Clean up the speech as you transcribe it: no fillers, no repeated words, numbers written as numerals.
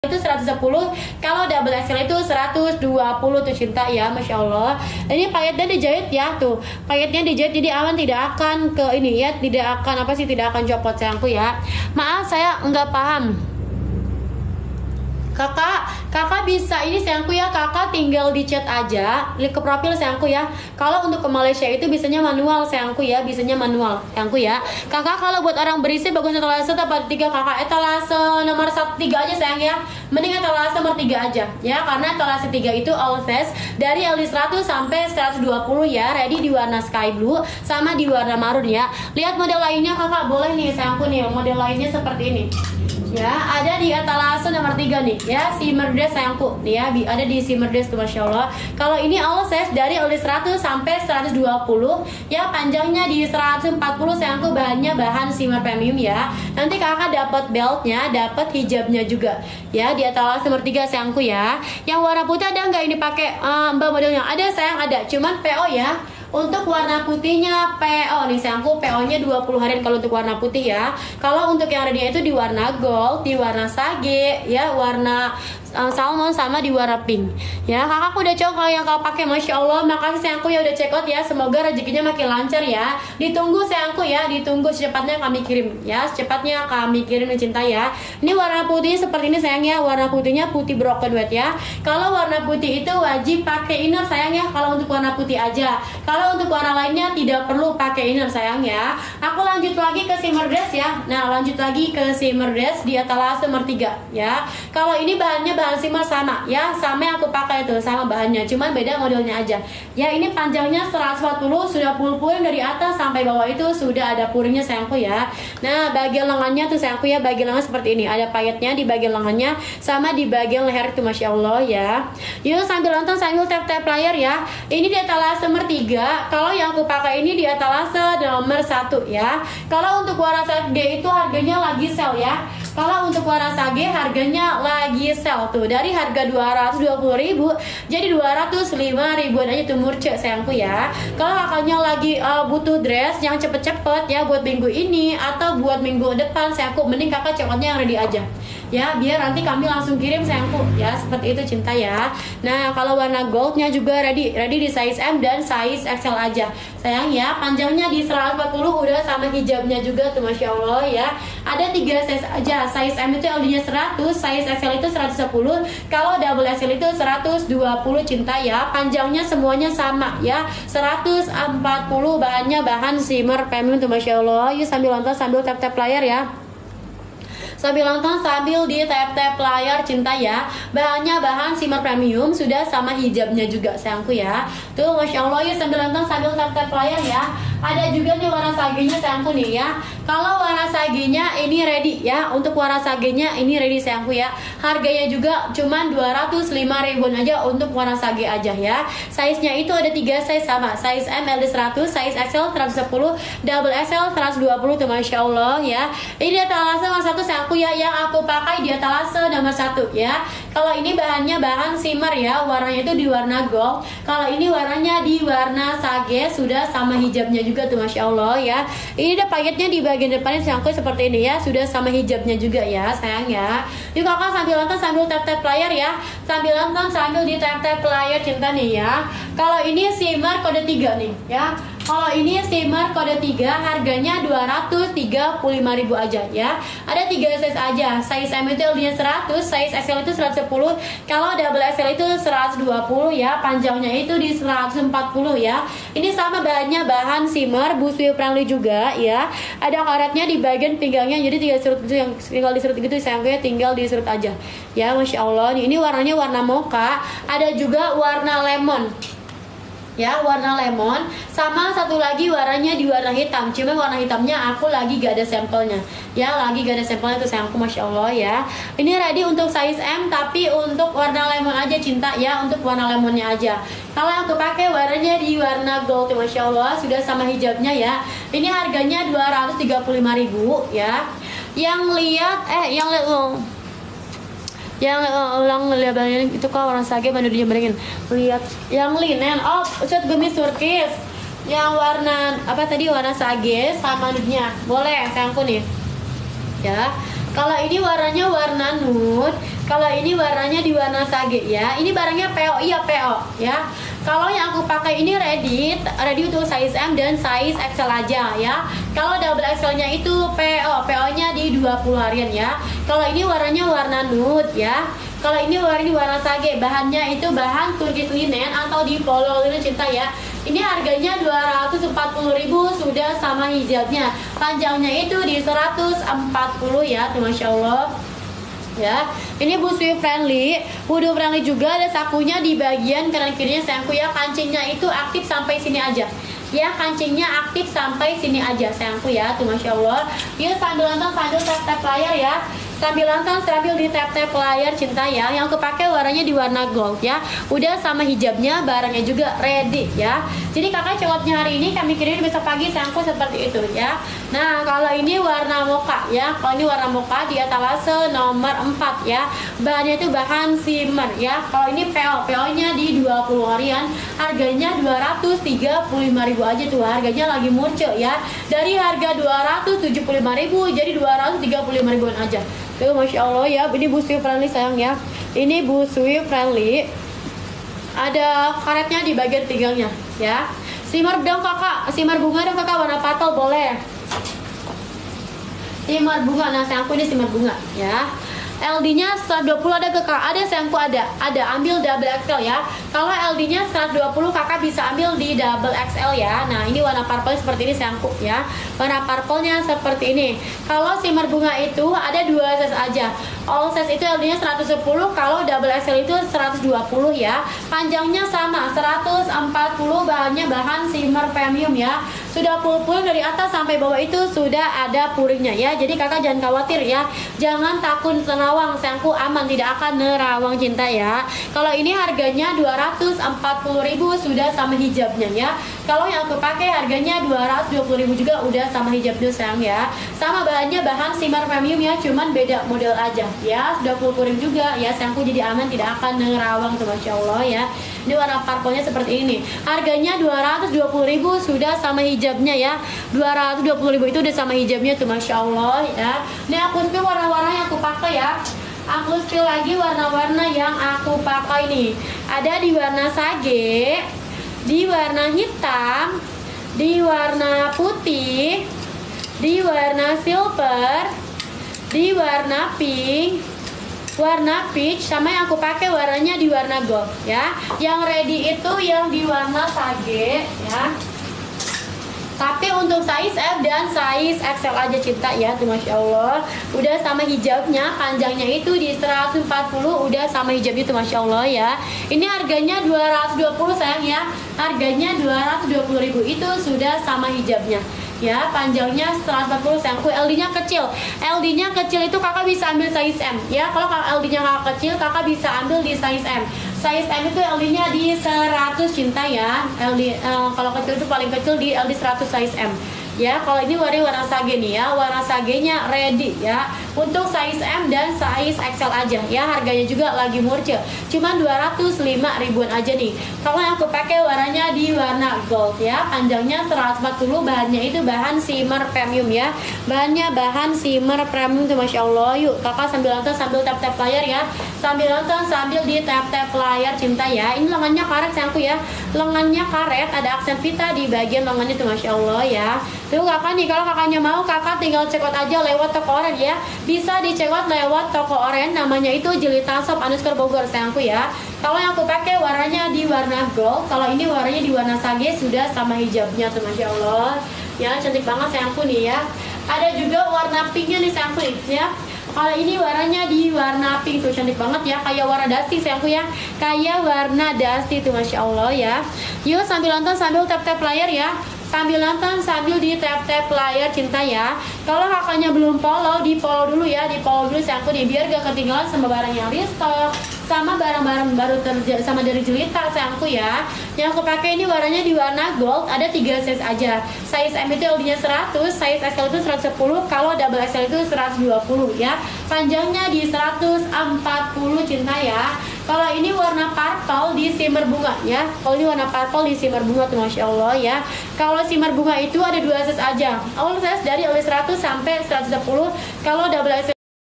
itu 110, kalau double XL itu 120 tuh cinta ya, Masya Allah. Ini payetnya dijahit ya, tuh payetnya dijahit, jadi awan tidak akan ke ini ya, tidak akan apa sih, tidak akan copot sayangku ya. Maaf saya nggak paham. Kakak bisa ini sayangku ya, kakak tinggal di chat aja, klik ke profil sayangku ya. Kalau untuk ke Malaysia itu bisanya manual sayangku ya, bisanya manual sayangku ya. Kakak kalau buat orang berisi bagus etalase apa 3 kakak, etalase nomor 3 aja sayang ya. Mending etalase nomor 3 aja ya, karena etalase 3 itu all size dari LD 100 sampai 120 ya, ready di warna sky blue sama di warna marun ya. Lihat model lainnya kakak boleh nih sayangku nih, model lainnya seperti ini. Ya, ada di etalase nomor 3 nih ya, shimmer dress sayangku nih ya, ada di shimmer dress tuh Masya Allah. Kalau ini all size dari LD 100 sampai 120 ya, panjangnya di 140 sayangku, bahannya bahan shimmer premium ya. Nanti kakak dapat beltnya, dapat hijabnya juga ya, di etalase nomor 3 sayangku ya. Yang warna putih ada nggak ini pakai mbak modelnya? Ada sayang, ada, cuman PO ya. Untuk warna putihnya PO nih sayangku, PO nya 20 harian kalau untuk warna putih ya. Kalau untuk yang ready itu di warna gold, di warna sage ya, warna salmon sama di warna pink ya. Kakak udah coba yang kau pakai, Masya Allah. Makasih sayangku ya udah check out ya, semoga rezekinya makin lancar ya. Ditunggu sayangku ya, ditunggu, secepatnya kami kirim ya, secepatnya kami kirim cinta ya. Ini warna putihnya seperti ini sayang ya, warna putihnya putih broken white ya. Kalau warna putih itu wajib pakai inner sayang ya, kalau untuk warna putih aja. Kalau untuk warna lainnya tidak perlu pakai inner sayang ya. Aku lanjut lagi ke shimmer dress ya. Nah lanjut lagi ke shimmer dress di etalase nomor 3 ya. Kalau ini bahannya bahan shimmer sama ya, sama yang aku pakai itu, sama bahannya, cuman beda modelnya aja ya. Ini panjangnya 140, sudah puring dari atas sampai bawah itu sudah ada puringnya sayangku ya. Nah bagian lengannya tuh sayangku ya, bagian lengan seperti ini, ada payetnya di bagian lengannya sama di bagian leher itu Masya Allah ya. Yuk sambil nonton sambil tap layar ya. Ini di etalase nomor 3. Kalau yang aku pakai ini di etalase nomor 1 ya. Kalau untuk warna sage itu harganya lagi sale ya. Kalau untuk warna sage harganya lagi sale tuh, dari harga 220.000 jadi 205.000 aja tuh murce sayangku ya. Kalau kakaknya lagi butuh dress yang cepet-cepet ya buat minggu ini atau buat minggu depan sayangku, mending kakak cekotnya yang ready aja ya, biar nanti kami langsung kirim sayangku ya, seperti itu cinta ya. Nah kalau warna goldnya juga ready di size M dan size XL aja sayang ya. Panjangnya di 140 udah sama hijabnya juga tuh Masya Allah ya. Ada 3 size aja, size M itu LD nya 100, size XL itu 110, kalau double XL itu 120 cinta ya. Panjangnya semuanya sama ya, 140, bahannya bahan shimmer premium tuh Masya Allah. Yuk sambil nonton sambil tap layar ya, sambil nonton sambil di tap layar cinta ya. Bahannya bahan shimmer premium, sudah sama hijabnya juga sayangku ya. Tuh Masya Allah, yuk sambil nonton sambil tap layar ya. Ada juga nih warna sagenya sayangku nih ya. Kalau warna sagenya ini ready ya, untuk warna sagenya ini ready sayangku ya. Harganya juga cuman 205.000 aja untuk warna sage aja ya. Size nya itu ada 3 size sama, size M LD 100, size XL 110, double XL 120 tuh Masya Allah ya. Ini di etalase nomor 1 sayangku ya, yang aku pakai di etalase nomor 1 ya. Kalau ini bahannya bahan shimmer ya, warnanya itu di warna gold. Kalau ini warnanya di warna sage, sudah sama hijabnya juga tuh Masya Allah ya. Ini ada paketnya di bagian depannya sayangku seperti ini ya, sudah sama hijabnya juga ya sayang ya. Yuk kakak sambil nonton sambil tap layar ya, sambil nonton sambil di tap layar cinta nih ya. Kalau ini shimmer kode 3 nih ya. Kalau ini shimmer kode 3 harganya 235.000 aja ya. Ada 3 size aja, size M itu LD nya 100, size XL itu 110, kalau double XL itu 120 ya. Panjangnya itu di 140 ya. Ini sama bahannya bahan shimmer, busui friendly juga ya. Ada karetnya di bagian pinggangnya, jadi 3 serut gitu, yang tinggal diserut gitu sayangnya, tinggal diserut aja ya. Masya Allah, ini warnanya warna mocha, ada juga warna lemon ya, warna lemon, sama satu lagi warnanya di warna hitam. Cuma warna hitamnya aku lagi gak ada sampelnya ya, lagi gak ada sampelnya tuh sayangku Masya Allah ya. Ini ready untuk size M, tapi untuk warna lemon aja cinta ya, untuk warna lemonnya aja. Kalau yang aku pakai warnanya di warna gold tuh Masya Allah, sudah sama hijabnya ya. Ini harganya 235.000 ya. Yang lihat ulang lihat itu kok orang sage baru dijembrengin. Lihat yang linen, oh set gemis turkis yang warna apa tadi, warna sage sama nudnya boleh sayangku nih ya. Kalau ini warnanya warna nude, kalau ini warnanya di warna sage ya. Ini barangnya PO, iya PO ya. Kalau yang aku pakai ini ready untuk size M dan size XL aja ya. Kalau double XL-nya itu PO, PO-nya di 20 harian ya. Kalau ini warnanya warna nude ya. Kalau ini warna sage, bahannya itu bahan turkis linen atau di polo linen cinta ya. Ini harganya 240.000 sudah sama hijabnya. Panjangnya itu di 140 ya, tuh Masya Allah. Ya, ini busui friendly, wudu friendly juga. Ada sakunya di bagian kanan kirinya sayangku ya. Kancingnya itu aktif sampai sini aja. Ya, kancingnya aktif sampai sini aja sayangku ya, tuh Masya Allah. Yuk sambil nonton sambil tap-tap layar ya. Sambil nonton sambil di tap-tap layar cinta ya. Yang kepakai warnanya di warna gold ya. Udah sama hijabnya, barangnya juga ready ya. Jadi kakak cowoknya hari ini kami kirim besok pagi sayangku seperti itu ya. Nah, kalau ini warna mocha ya. Kalau ini warna mocha di etalase nomor 4 ya. Bahannya itu bahan shimmer ya. Kalau ini PO, PO-nya di 20 harian. Harganya 235.000 aja tuh. Harganya lagi murce ya. Dari harga 275.000 jadi 235.000-an aja. Tuh Masya Allah ya, ini busui friendly sayang ya. Ini busui friendly. Ada karetnya di bagian pinggangnya ya. Shimmer dong kakak, shimmer bunga dong kakak, warna purple boleh. Shimmer bunga, nah sayangku ini shimmer bunga ya. LD-nya 120 ada kakak, ada sayangku ada ambil double XL ya. Kalau LD-nya 120 kakak bisa ambil di double XL ya. Nah ini warna purple seperti ini sayangku ya. Warna purple-nya seperti ini. Kalau shimmer bunga itu ada 2 size aja. All size itu LD-nya 110, kalau double XL itu 120 ya. Panjangnya sama 140, bahannya bahan shimmer premium ya. Sudah full dari atas sampai bawah itu sudah ada puringnya ya. Jadi kakak jangan khawatir ya. Jangan takut nerawang, sayangku aman, tidak akan nerawang cinta ya. Kalau ini harganya 240.000 sudah sama hijabnya ya. Kalau yang aku pakai harganya 220.000 juga udah sama hijabnya sayang ya. Sama bahannya bahan shimmer premium ya, cuman beda model aja ya. Sudah full puring juga ya sayangku, jadi aman, tidak akan nerawang tuh Masya Allah ya. Ini warna purple-nya seperti ini. Harganya 220.000 sudah sama hijabnya ya. 220.000 itu udah sama hijabnya tuh Masya Allah ya. Ini aku spill warna-warna yang aku pakai ya. Aku spill lagi warna-warna yang aku pakai nih. Ada di warna sage, di warna hitam, di warna putih, di warna silver, di warna pink, warna peach, sama yang aku pakai warnanya di warna gold ya. Yang ready itu yang di warna sage ya. Tapi untuk size F dan size XL aja cinta ya, tuh Masya Allah. Udah sama hijabnya, panjangnya itu di 140, udah sama hijabnya tuh Masya Allah ya. Ini harganya 220 sayang ya. Harganya 220.000 itu sudah sama hijabnya. Ya, panjangnya 140 sayangku. LD-nya kecil. LD-nya kecil itu kakak bisa ambil size M ya. Kalau LD-nya kakak kecil, kakak bisa ambil di size M. Size M itu LD-nya di 100 cinta ya. Kalau kecil itu paling kecil di LD 100 size M. Ya, kalau ini warna sage nih ya, warna sagenya ready ya. Untuk size M dan size XL aja ya, harganya juga lagi murce. Cuman 205.000-an aja nih. Kalau yang aku pakai warnanya di warna gold ya, panjangnya 140, bahannya itu bahan shimmer premium ya. Bahannya bahan shimmer premium tuh Masya Allah. Yuk, kakak sambil nonton sambil tap-tap layar ya. Sambil nonton sambil di tap-tap layar cinta ya. Ini lengannya karet sayangku ya. Lengannya karet, ada aksen pita di bagian lengannya tuh Masya Allah ya. Tuh kakak nih, kalau kakaknya mau kakak tinggal check out aja lewat toko oren ya. Bisa di check out lewat toko oren, namanya itu Jelita Shop _ Bogor sayangku ya. Kalau yang aku pakai warnanya di warna gold, kalau ini warnanya di warna sage sudah sama hijabnya tuh Masya Allah. Ya, cantik banget sayangku nih ya. Ada juga warna pinknya nih sayangku nih ya. Kalau ini warnanya di warna pink tuh, cantik banget ya, kayak warna dusty sayangku ya. Kayak warna dusty tuh Masya Allah ya. Yuk sambil nonton sambil tap-tap layar ya. Sambil nonton sambil di tap-tap layar cinta ya. Kalau kakaknya belum follow, di follow dulu ya, di follow dulu sayangku nih, biar gak ketinggalan sama barang yang restock, sama barang-barang baru sama dari Jelita sayangku ya. Yang aku pakai ini warnanya di warna gold, ada 3 size aja. Size M itu LD-nya 100, size XL itu 110, kalau double XL itu 120 ya. Panjangnya di 140 cinta ya. Kalau ini warna purple di shimmer bunga ya. Kalau ini warna purple di shimmer bunga tuh Masya Allah ya. Kalau shimmer bunga itu ada 2 size aja. All size dari LD 100 sampai 110. Kalau double XL